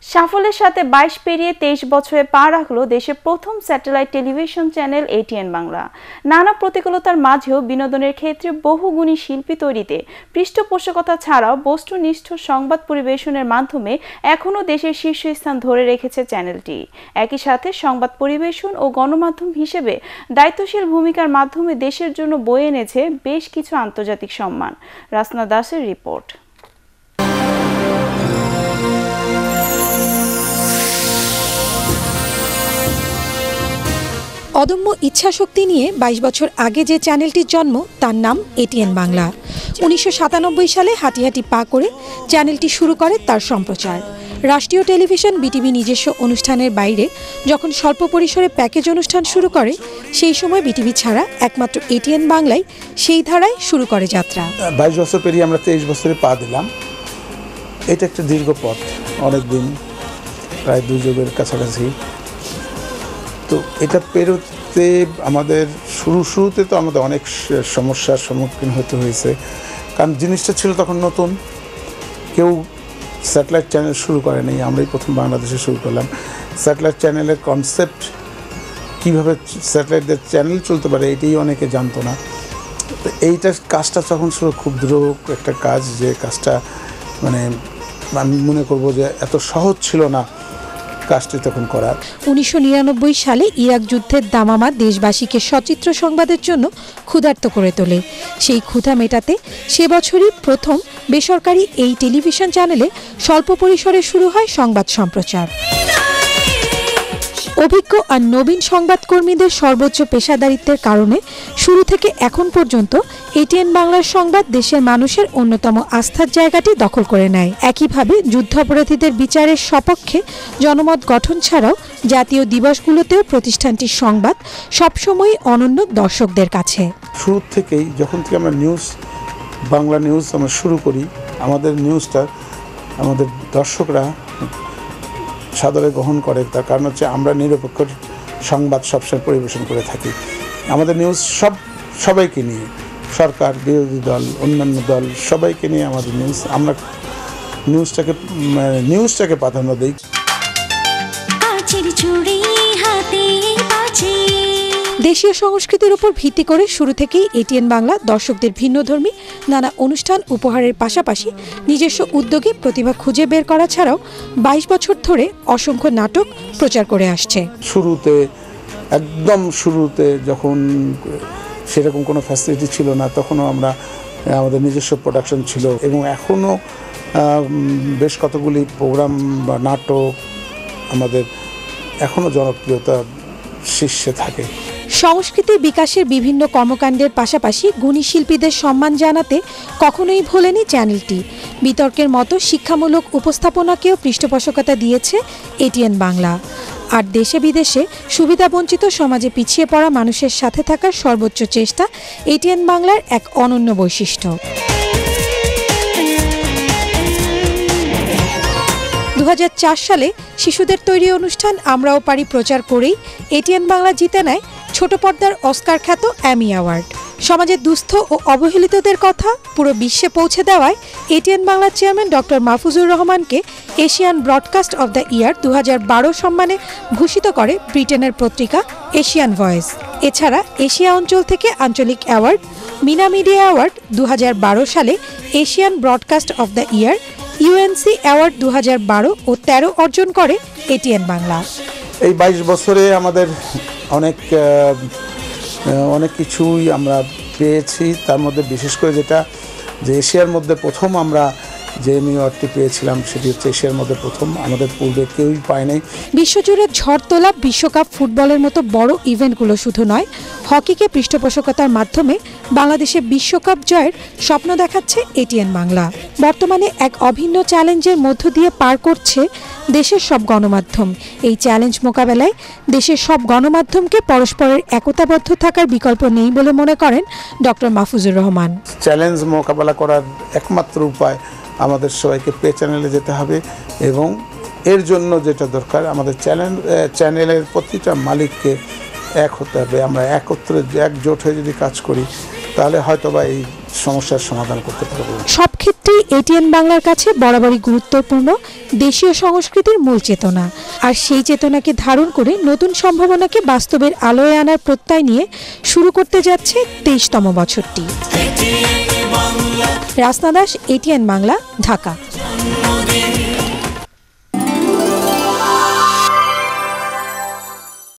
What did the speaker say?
সাফল্যের সাথে 22 পেরিয়ে 23 বছরে পা রাখলো দেশের প্রথম satellite television channel ATN Bangla. নানা প্রতিকূলতার মাঝেও বিনোদনের ক্ষেত্রে বহুগুণী শিল্পী তৈরিতে পৃষ্ঠপোষকতা ছাড়াও বস্তুনিষ্ঠ সংবাদ পরিবেশনের মাধ্যমে এখনও দেশের শীর্ষস্থান ধরে রেখেছে চ্যানেলটি। একই সাথে সংবাদ পরিবেশন ও গণমাধ্যম হিসেবে দায়িত্বশীল ভূমিকার মাধ্যমে দেশের জন্য বয়ে এনেছে বেশ কিছু আন্তর্জাতিক সম্মান। রাসনা দাসের রিপোর্ট। অদম্য ইচ্ছাশক্তি নিয়ে 22 বছর আগে যে চ্যানেলটির জন্ম তার নাম এটিএন বাংলা। 1997 সালে হাঁটি হাঁটি পা করে চ্যানেলটি শুরু করে তার সম্প্রচার। রাষ্ট্রীয় টেলিভিশন বিটিভি নিজস্ব অনুষ্ঠানের বাইরে যখন স্বল্প পরিসরে প্যাকেজ অনুষ্ঠান শুরু করে, সেই সময় বিটিভি ছাড়া একমাত্র এটিএন বাংলায় সেই ধারায় শুরু করে যাত্রা। 22 বছর পেরিয়ে আমরা 23 বছরে পা দিলাম। এটা একটা দীর্ঘ পথ, অনেক দিন, প্রায় 2 যুগের কাছাকাছি। তো এটা পেরোতে আমাদের শুরুতে তো আমাদের অনেক সমস্যার সম্মুখীন হতে হয়েছে, কারণ জিনিসটা ছিল তখন নতুন, কেউ স্যাটেলাইট চ্যানেল শুরু করেনি, আমরাই প্রথম বাংলাদেশে শুরু করলাম। স্যাটেলাইট চ্যানেলের কনসেপ্ট কীভাবে স্যাটেলাইটের চ্যানেল চলতে পারে এটাই অনেকে জানতো না। তো এইটার কাজটা তখন ছিল খুব দ্রুত একটা কাজ, যে কাজটা মানে আমি মনে করব যে এত সহজ ছিল না কাজটি তখন করার। 1999 সালে ইরাক যুদ্ধের দামামা দেশবাসীকে সচিত্র সংবাদের জন্য ক্ষুধার্ত করে তোলে। সেই ক্ষুধা মেটাতে সে বছরই প্রথম বেসরকারি এই টেলিভিশন চ্যানেলে স্বল্প পরিসরে শুরু হয় সংবাদ সম্প্রচার। অভিজ্ঞ আর নবীন সংবাদকর্মীদের সর্বোচ্চ পেশাদারিত্বের কারণে শুরু থেকে এখন পর্যন্ত এটিএন বাংলার সংবাদ দেশের মানুষের অন্যতম আস্থার জায়গাটি দখল করে নেয়। একইভাবে যুদ্ধাপরাধীদের বিচারের সপক্ষে জনমত গঠন ছাড়াও জাতীয় দিবসগুলোতেও প্রতিষ্ঠানটির সংবাদ সবসময় অনন্য দর্শকদের কাছে। শুরু থেকেই যখন থেকে আমরা বাংলা নিউজ আমরা শুরু করি, আমাদের নিউজটা আমাদের দর্শকরা সাদরে গ্রহণ করে। তার কারণ হচ্ছে আমরা নিরপেক্ষ সংবাদ সবসময় পরিবেশন করে থাকি। আমাদের নিউজ সবাইকে নিয়ে, সরকার, বিরোধী দল, অন্যান্য দল সবাইকে নিয়ে আমাদের নিউজ। আমরা নিউজটাকে প্রাধান্য দিই। দেশীয় সংস্কৃতির উপর ভিত্তি করে শুরু থেকেই এটিএন বাংলা দর্শকদের ভিন্নধর্মী নানা অনুষ্ঠান উপহারের পাশাপাশি নিজস্ব উদ্যোগে প্রতিভা খুঁজে বের করা ছাড়াও 22 বছর ধরে অসংখ্য নাটক প্রচার করে আসছে। একদম শুরুতে যখন সেরকম কোনো ফ্যাসিলিটি ছিল না, তখনও আমাদের নিজস্ব প্রোডাকশন ছিল, এবং এখনও বেশ কতগুলি প্রোগ্রাম বা নাটক আমাদের এখনও জনপ্রিয়তা শীর্ষে থাকে। সংস্কৃতি বিকাশের বিভিন্ন কর্মকাণ্ডের পাশাপাশি গুণী শিল্পীদের সম্মান জানাতে কখনোই ভোলেনি চ্যানেলটি। বিতর্কের মতো শিক্ষামূলক উপস্থাপনাকেও পৃষ্ঠপোষকতা দিয়েছে এটিএন বাংলা। আর দেশে বিদেশে সুবিধাবঞ্চিত সমাজে পিছিয়ে পড়া মানুষের সাথে থাকার সর্বোচ্চ চেষ্টা এটিএন বাংলার এক অনন্য বৈশিষ্ট্য। 2004 সালে শিশুদের তৈরি অনুষ্ঠান আমরাও পারি প্রচার করেই এটিএন বাংলা জিতে নেয় ছোট পর্দার অস্কার খ্যাত অ্যামি অ্যাওয়ার্ড। সমাজের দুস্থ ও অবহেলিতদের কথা পুরো বিশ্বে পৌঁছে দেওয়ায় এটিএন বাংলার চেয়ারম্যান ডক্টর মাহফুজুর রহমানকে Asian broadcast of the year 2012 সম্মানে ভূষিত করে ব্রিটেনের পত্রিকা এশিয়ান ভয়েস। এছাড়া এশিয়া অঞ্চল থেকে আঞ্চলিক অ্যাওয়ার্ড, মিনা মিডিয়া অ্যাওয়ার্ড 2012 সালে, Asian broadcast of the year, UNC award 2012 ও 13 অর্জন করে এটিএন বাংলা। এই 22 বছরে আমাদের অনেক কিছুই আমরা পেয়েছি। তার মধ্যে বিশেষ করে যে এশিয়ার মধ্যে প্রথম আমরা যে অ্যাওয়ার্ডটি পেয়েছিলাম, সেটি হচ্ছে এশিয়ার মধ্যে প্রথম, আমাদের পূর্বে কেউই পায় নাই। বিশ্বজুড়ে ঝড় তোলা বিশ্বকাপ ফুটবলের মতো বড় ইভেন্টগুলো শুধু নয়, হকিকে পৃষ্ঠপোষকতার মাধ্যমে বাংলাদেশে বিশ্বকাপ জয়ের স্বপ্ন দেখাচ্ছে এটিএন বাংলা। বর্তমানে এক অভিন্ন চ্যালেঞ্জের মধ্য দিয়ে পার করছে দেশের সব গণমাধ্যম। এই চ্যালেঞ্জ মোকাবেলায় দেশের সব গণমাধ্যমকে পরস্পরের একতাবদ্ধ থাকার বিকল্প নেই বলে মনে করেন ডক্টর মাহফুজুর রহমান। চ্যালেঞ্জ মোকাবেলা করার একমাত্র উপায় আমাদের সবাইকে পে চ্যানেলে যেতে হবে, এবং এর জন্য যেটা দরকার আমাদের চ্যানেলের প্রতিটা মালিককে এক হতে হবে। আমরা একত্রে একজোট হয়ে যদি কাজ করি তাহলে হয়তোবা এই সমস্যার সমাধান করতে পারবো। সব ক্ষেত্রেই এটিএন বাংলার কাছে বরাবরই গুরুত্বপূর্ণ দেশীয় সংস্কৃতির মূল চেতনা, আর সেই চেতনাকে ধারণ করে নতুন সম্ভাবনাকে বাস্তবের আলোয় আনার প্রত্যয় নিয়ে শুরু করতে যাচ্ছে 23তম বছরটি। রাসনা দাস, এটিএন বাংলা, ঢাকা।